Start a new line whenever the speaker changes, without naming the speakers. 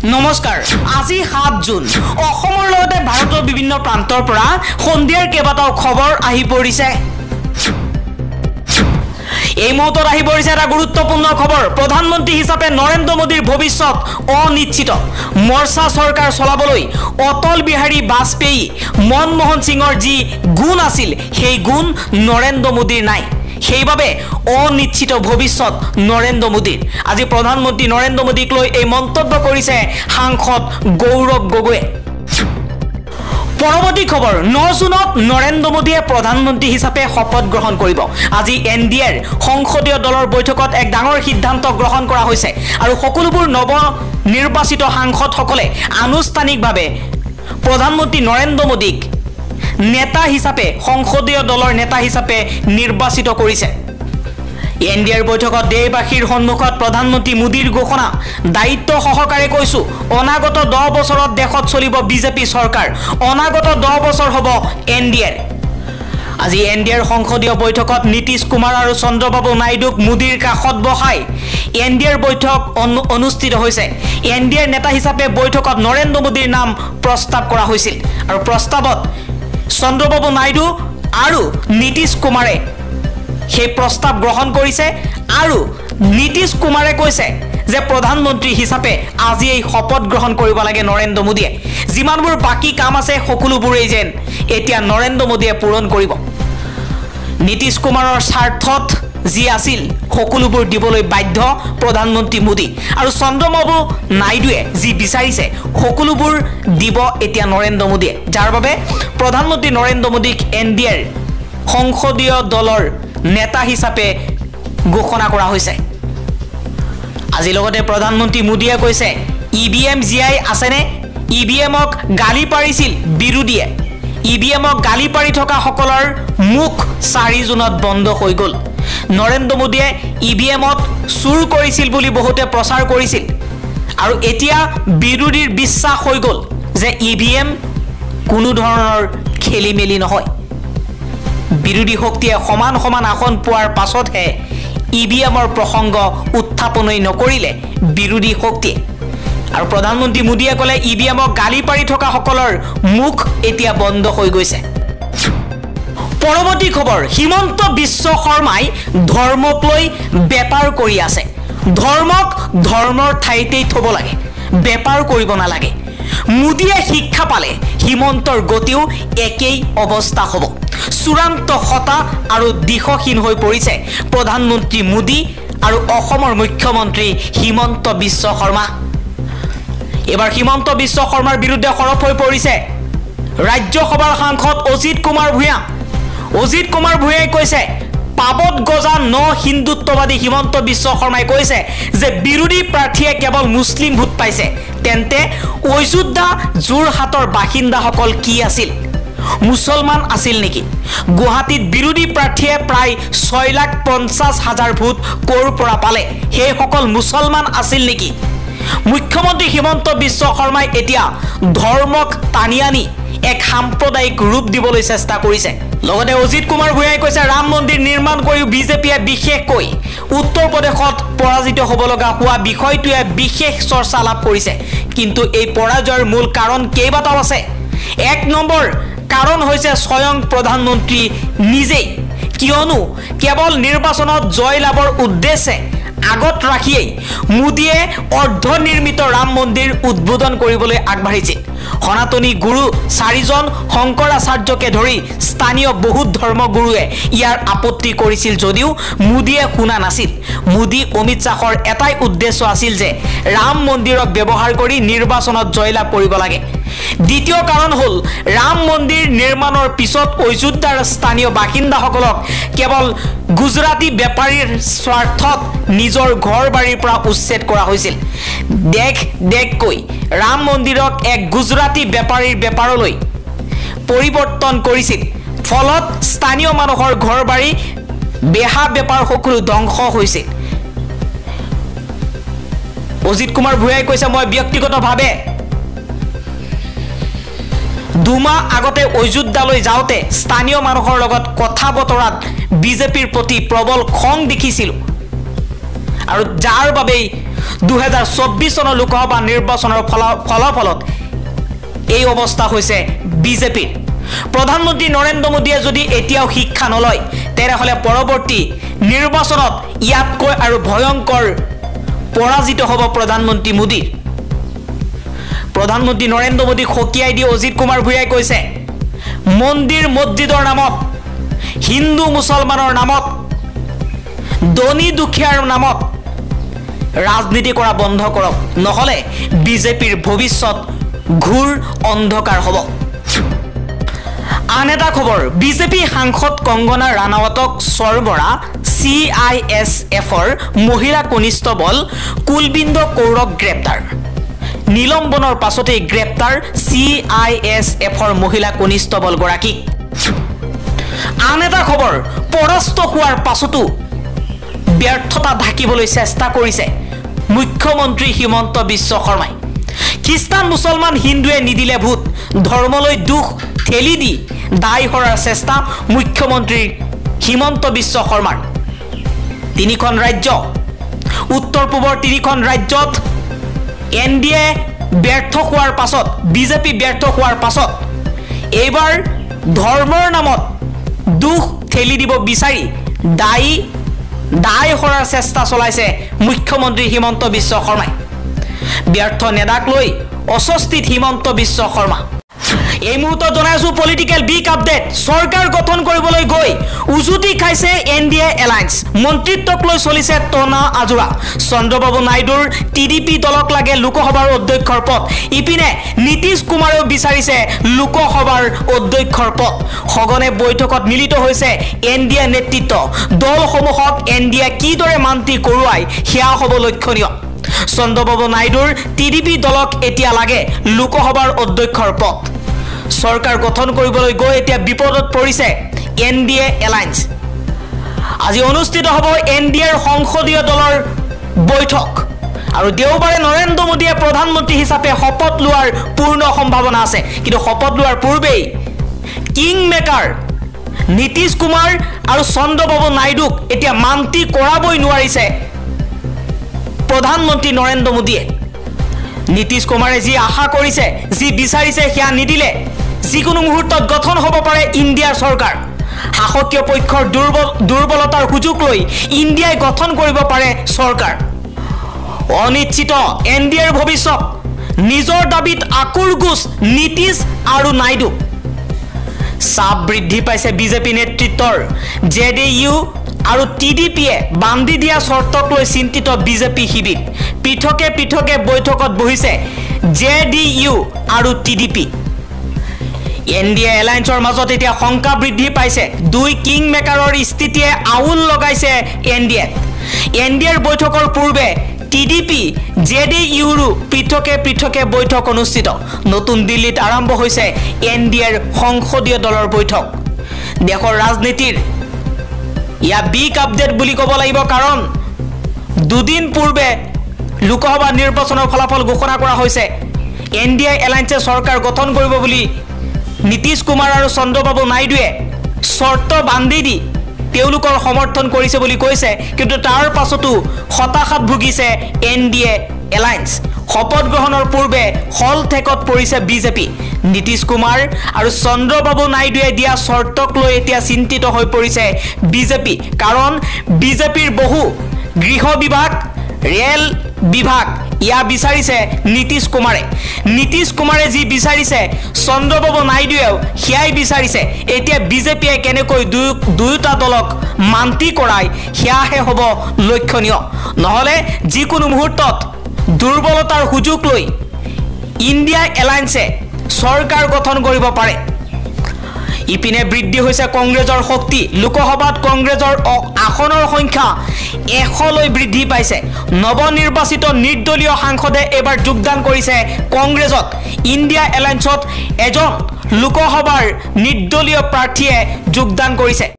নমস্কাৰ আজি 7 জুন অসমৰ লগতে ভাৰতৰ বিভিন্ন প্ৰান্তৰ পৰা সন্ধিয়াৰ কেইবাটাও খবৰ আহি পৰিছে এই মুহূৰ্তত আহি পৰিছে এটা গুৰুত্বপূৰ্ণ খবৰ প্ৰধানমন্ত্ৰী হিচাপে নৰেন্দ্ৰ মোদীৰ ভৱিষ্যত অনিশ্চিত মৰ্চা চৰকাৰ চলাবলৈ অটল বিহাৰী বাজপেয়ী মনমোহন সিঙৰ যি গুণ আছিল সেই গুণ নৰেন্দ্ৰ মোদীৰ নাই সেইবাবে অনিশ্চিত ভৱিষ্যত নৰেন্দ্ৰ মোদীৰ আজি প্ৰধানমন্ত্ৰী নৰেন্দ্ৰ মোদীক লৈ এই মন্তব্য কৰিছে সাংসদ গৌৰৱ গগৈয়ে পৰৱৰ্তী খবৰ 9 জুনত নৰেন্দ্ৰ মোদীয়ে প্ৰধানমন্ত্ৰী হিচাপে শপত গ্ৰহণ কৰিব আজি NDAৰ সংসদীয় দলৰ বৈঠকত এক ডাঙৰ সিদ্ধান্ত গ্ৰহণ কৰা হৈছে আৰু সকলোবোৰ নৱ নিৰ্বাচিত সাংসদসকলে আনুষ্ঠানিকভাৱে প্ৰধানমন্ত্ৰী নৰেন্দ্ৰ মোদীক নেতা হিচাপে সংসদীয় দলৰ নেতা হিচাপে নিৰ্বাচিত কৰিছে NDAৰ বৈঠকত দেশবাসীৰ সন্মুখত প্ৰধানমন্ত্ৰী মোদীৰ ঘোষণা দায়িত্ব সহকাৰে কৈছো অনাগত 10 বছৰত দেশত চলিব বিজেপি চৰকাৰ অনাগত 10 বছৰ হ'ব NDAৰ আজি NDAৰ সংসদীয় বৈঠকত নীতিশ কুমাৰ আৰু চন্দ্ৰবাবু নাইডুক মোদীৰ কাষত বহাই NDAৰ বৈঠক অনুষ্ঠিত হৈছে NDAৰ নেতা হিচাপে বৈঠকত নৰেন্দ্ৰ মোদীৰ নাম প্ৰস্তাৱ কৰা হৈছিল আৰু প্ৰস্তাৱত চন্দ্ৰবাবু নাইডু আৰু নীতিশ কুমাৰে সেই প্ৰস্তাৱ গ্ৰহণ কৰিছে আৰু নীতিশ কুমাৰে কৈছে যে প্ৰধানমন্ত্ৰী হিচাপে আজি এই শপত গ্ৰহণ কৰিব লাগে নৰেন্দ্ৰ মোদীয়ে যিমানবোৰ বাকি কাম আছে সকলোবোৰেই যেন এতিয়া নৰেন্দ্ৰ মোদীয়ে পূৰণ কৰিব নীতিশ কুমাৰৰ স্বাৰ্থত যি আছিল সকলোবোৰ দিবলৈ বাধ্য প্ৰধানমন্ত্ৰী মোদী আৰু চন্দ্ৰবাবু নাইডুৱে যি বিচাৰিছে সকলোবোৰ দিব এতিয়া নৰেন্দ্ৰ মোদীয়ে যাৰ বাবে প্ৰধানমন্ত্ৰী নৰেন্দ্ৰ মোদীক NDAৰ সংসদীয় দলৰ নেতা হিচাপে ঘোষণা কৰা হৈছে আজি লগতে প্ৰধানমন্ত্ৰী মোদীয়ে কৈছে EVM জিআই আছেনে EVMক গালি পাৰিছিল বিৰোধীয়ে EVMক গালি পাৰি থকা সকলৰ মুখ 4 জুনত বন্ধ হৈ গ'ল নৰেন্দ্ৰ মোদীয়ে EVMত চুৰ কৰিছিল বুলি বহুতে প্ৰচাৰ কৰিছিল আৰু এতিয়া বিৰোধীৰ বিশ্বাস হৈ গ'ল যে EVM কোনো ধৰণৰ খেলিমেলি নহয় বিৰোধী শক্তিয়ে সমান সমান আসন পোৱাৰ পাছতহে EVMৰ প্ৰসংগ উত্থাপনই নকৰিলে বিৰোধী শক্তিয়ে আৰু প্ৰধানমন্ত্ৰী মোদীয়ে ক'লে EVMক গালি পাৰি থকা সকলৰ মুখ এতিয়া বন্ধ হৈ গৈছে পৰৱৰ্তী খবৰ হিমন্ত বিশ্ব শৰ্মাই ধৰ্মক লৈ বেপাৰ কৰি আছে ধৰ্মক ধৰ্মৰ ঠাইতেই থব লাগে বেপাৰ কৰিব নালাগে মোদীয়ে শিক্ষা পালে হিমন্তৰ গতিও একেই অৱস্থা হ'ব চূড়ান্ত হতা আৰু দিশহীন হৈ পৰিছে প্ৰধানমন্ত্ৰী মোদী আৰু অসমৰ মুখ্যমন্ত্ৰী হিমন্ত বিশ্ব শৰ্মা এবাৰ হিমন্ত বিশ্ব শৰ্মাৰ বিৰুদ্ধে সৰব হৈ পৰিছে ৰাজ্যসভাৰ সাংসদ অজিত কুমাৰ ভূঞাই কৈছে পাবত গজা হিন্দুত্ববাদী হিমন্ত বিশ্ব শৰ্মাই কৈছে যে বিৰোধী প্ৰাৰ্থীয়ে কেৱল মুছলিম ভোট পাইছে তেন্তে অযোধ্যা যোৰহাটৰ বাসিন্দাসকল কি আছিল মুছলমান আছিল নেকি গুৱাহাটীত বিৰোধী প্ৰাৰ্থীয়ে প্ৰায় 6,50,000 ভোট কৰ পৰা পালে সেই সকল মুছলমান আছিল নেকি মুখ্যমন্ত্ৰী হিমন্ত বিশ্ব শৰ্মাই এতিয়া ধৰ্মক টানি আনি এক সাম্প্ৰদায়িক ৰূপ দিবলৈ চেষ্টা কৰিছে লগতে অজিত কুমাৰ ভূঞাই কৈছে ৰাম মন্দিৰ নিৰ্মাণ কৰি বিজেপিয়ে বিশেষকৈ উত্তৰ প্ৰদেশত পৰাজিত হ'ব লগা হোৱা বিষয়টোৱে বিশেষ চৰ্চা লাভ কৰিছে কিন্তু এই পৰাজয়ৰ মূল কাৰণ কেইবাটাও আছে 1 নম্বৰ কাৰণ হৈছে স্বয়ং প্ৰধানমন্ত্ৰী নিজেই কিয়নো কেৱল নিৰ্বাচনত জয় লাভৰ উদ্দেশ্যে আগত ৰাখিয়েই মোদীয়ে অৰ্ধনিৰ্মিত ৰাম মন্দিৰ উদ্বোধন কৰিবলৈ আগবাঢ়িছিল সনাতনী গুৰু 4 জন শংকৰাচাৰ্যকে ধৰি স্থানীয় বহুত ধৰ্মগুৰুৱে ইয়াৰ আপত্তি কৰিছিল যদিও মোদীয়ে শুনা নাছিল মোদী অমিত শ্বাহৰ এটাই উদ্দেশ্য আছিল যে ৰাম মন্দিৰক ব্যৱহাৰ কৰি নিৰ্বাচনত জয়লাভ কৰিব লাগে দ্বিতীয় কাৰণ হ'ল ৰাম মন্দিৰ নিৰ্মাণৰ পিছত অযোধ্যাৰ স্থানীয় বাসিন্দাসকলক কেৱল গুজৰাটী বেপাৰীৰ স্বাৰ্থত নিজৰ ঘৰ বাৰীৰ পৰা উচ্ছেদ কৰা হৈছিল দেখকৈ ৰাম মন্দিৰক এক গুজৰাটী বেপাৰীৰ বেপাৰলৈ পৰিৱৰ্তন কৰিছিল ফলত স্থানীয় মানুহৰ ঘৰ বাৰী বেহা বেপাৰ সকলো ধ্বংস হৈছিল অজিত কুমাৰ ভূঞাই কৈছে মই ব্যক্তিগতভাৱে দুমাহ আগতে অযোধ্যালৈ যাওঁতে স্থানীয় মানুহৰ লগত কথা বতৰাত বিজেপিৰ প্ৰতি প্ৰবল খং দেখিছিল আৰু যাৰ বাবে 2024 চনৰ লোকসভা নিৰ্বাচনৰ ফলাফলত এই অৱস্থা হৈছে বিজেপিৰ প্ৰধানমন্ত্ৰী নৰেন্দ্ৰ মোদীয়ে যদি এতিয়াও শিক্ষা নলয় তেতিয়াহ'লে পৰৱৰ্তী নিৰ্বাচনত ইয়াতকৈ আৰু ভয়ংকৰ পৰাজিত হ'ব প্ৰধানমন্ত্ৰী মোদী প্ৰধানমন্ত্ৰী নৰেন্দ্ৰ মোদীক খকিয়াই দি অজিত কুমাৰ ভূঞাই কৈছে মন্দিৰ মছজিদৰ নামত হিন্দু মুছলমানৰ নামত ধনী দুখীয়াৰ নামত ৰাজনীতি কৰা বন্ধ কৰক নহলে বিজেপিৰ ভৱিষ্যত ঘূৰ অন্ধকাৰ হ'ব আন এটা খবৰ বিজেপি সাংসদ কংগনা ৰাণাৱতক সৰবৰা CISFৰ মহিলা কনিষ্ঠবল কুলবিন্দ কৌৰক গ্ৰেপ্তাৰ নিলম্বনৰ পাছতে গ্ৰেপ্তাৰ CISFৰ মহিলা কনিষ্ঠবল গৰাকী আন এটা খবৰ পৰাস্ত হোৱাৰ পাছতো ব্যৰ্থতা ঢাকিবলৈ চেষ্টা কৰিছে মুখ্যমন্ত্ৰী হিমন্ত বিশ্ব শৰ্মাই খ্ৰীষ্টান মুছলমান হিন্দুৱে নিদিলে ভোট ধৰ্মলৈ দুখ ঠেলি দি দায় হৰাৰ চেষ্টা মুখ্যমন্ত্ৰী হিমন্ত বিশ্ব শৰ্মাৰ তিনিখন ৰাজ্য উত্তৰ পূবৰ তিনিখন ৰাজ্যত NDA ব্যৰ্থ হোৱাৰ পাছত বিজেপি ব্যৰ্থ হোৱাৰ পাছত এইবাৰ ধৰ্মৰ নামত দুখ ঠেলি দিব বিচাৰি দায় হৰাৰ চেষ্টা চলাইছে মুখ্যমন্ত্ৰী হিমন্ত বিশ্ব শৰ্মাই ব্যৰ্থ নেদাক লৈ অস্বস্তিত হিমন্ত বিশ্ব শৰ্মা এই মুহূৰ্তত জনাইছো পলিটিক্যাল বিগ আপডেট সৰকাৰ গঠন কৰিবলৈ গৈ উজুতি খাইছে NDA এলায়েন্স মন্ত্ৰিত্বক লৈ চলিছে টনা আজোৰা চন্দ্ৰবাবু নাইডুৰ TDP দলক লাগে লোকসভাৰ অধ্যক্ষৰ পদ ইপিনে নীতিশ কুমাৰেও বিচাৰিছে লোকসভাৰ অধ্যক্ষৰ পদ সঘনে বৈঠকত মিলিত হৈছে NDA নেতৃত্ব দলসমূহক NDA কিদৰে মান্তি কৰোৱাই সেয়া হ'ব লক্ষণীয় চন্দ্ৰবাবু নাইডুৰ TDP দলক এতিয়া লাগে লোকসভাৰ অধ্যক্ষৰ পদ সৰকাৰ গঠন কৰিবলৈ গৈ এতিয়া বিপদত পৰিছে NDA এলায়েন্স আজি অনুষ্ঠিত হ'ব NDAৰ সংসদীয় দলৰ বৈঠক আৰু দেওবাৰে নৰেন্দ্ৰ মোদীয়ে প্ৰধানমন্ত্ৰী হিচাপে শপত লোৱাৰ পূৰ্ণ সম্ভাৱনা আছে কিন্তু শপত লোৱাৰ পূৰ্বেই কিং মেকাৰ নীতিশ কুমাৰ আৰু চন্দ্ৰবাবু নাইডুক এতিয়া মান্তি কৰাবই নোৱাৰিছে প্ৰধানমন্ত্ৰী নৰেন্দ্ৰ মোদীয়ে নীতিশ কুমাৰে যি আশা কৰিছে যি বিচাৰিছে সেয়া নিদিলে যিকোনো মুহূৰ্তত গঠন হ'ব পাৰে ইণ্ডিয়াৰ চৰকাৰ শাসকীয় পক্ষৰ দুৰ্বলতাৰ সুযোগ লৈ ইণ্ডিয়াই গঠন কৰিব পাৰে চৰকাৰ অনিশ্চিত NDAৰ ভৱিষ্যত নিজৰ দাবীত আকুৰগুজ নীতিশ আৰু নাইডু চাপ বৃদ্ধি পাইছে বিজেপি নেতৃত্বৰ JDU আৰু TDPয়ে বান্ধি দিয়া চৰ্তক লৈ চিন্তিত বিজেপি শিবিৰ পৃথকে পৃথকে বৈঠকত বহিছে JDU আৰু TDP NDA এলায়েন্সৰ মাজত এতিয়া শংকা বৃদ্ধি পাইছে দুই কিং মেকাৰৰ স্থিতিয়ে আউল লগাইছে NDAৰ বৈঠকৰ পূৰ্বে TDP JDUৰো পৃথকে পৃথকে বৈঠক অনুষ্ঠিত নতুন দিল্লীত আৰম্ভ হৈছে NDAৰ সংসদীয় দলৰ বৈঠক দেশৰ ৰাজনীতিৰ ইয়া বিগ আপডেট বুলি ক'ব লাগিব কাৰণ দুদিন পূৰ্বে লোকসভা নিৰ্বাচনৰ ফলাফল ঘোষণা কৰা হৈছে NDA এলায়েন্সে চৰকাৰ গঠন কৰিব বুলি নীতিশ কুমাৰ আৰু চন্দ্ৰবাবু নাইডুৱে শৰ্ত বান্ধি দি তেওঁলোকৰ সমৰ্থন কৰিছে বুলি কৈছে কিন্তু তাৰ পাছতো হতাশাত ভুগিছে NDA এলায়েন্স শপত গ্ৰহণৰ পূৰ্বে হল ঠেকত পৰিছে বিজেপি নীতিশ কুমাৰ আৰু চন্দ্ৰবাবু নাইডুৱে দিয়া শৰ্তক লৈ এতিয়া চিন্তিত হৈ পৰিছে বিজেপি কাৰণ বিজেপিৰ বহু গৃহ বিভাগ ৰেল বিভাগ ইয়া বিচাৰিছে নীতিশ কুমাৰে যি বিচাৰিছে চন্দ্ৰবাবু নাইডুৱেও হিয়াই বিচাৰিছে এতিয়া বিজেপিয়ে কেনেকৈ দুয়োটা দলক মান্তি কৰাই হিয়াহে হ'ব লক্ষণীয় নহলে যিকোনো মুহূৰ্তত দুৰ্বলতাৰ সুযোগ লৈ ইণ্ডিয়া এলায়েন্সে চৰকাৰ গঠন কৰিব পাৰে ইপিনে বৃদ্ধি হৈছে কংগ্ৰেছৰ শক্তি লোকসভাত কংগ্ৰেছৰ আসনৰ সংখ্যা 100 লৈ বৃদ্ধি পাইছে নৱনিৰ্বাচিত নিৰ্দলীয় সাংসদে এবাৰ যোগদান কৰিছে কংগ্ৰেছত ইণ্ডিয়া এলায়েন্সত এজন লোকসভাৰ নিৰ্দলীয় প্ৰাৰ্থীয়ে যোগদান কৰিছে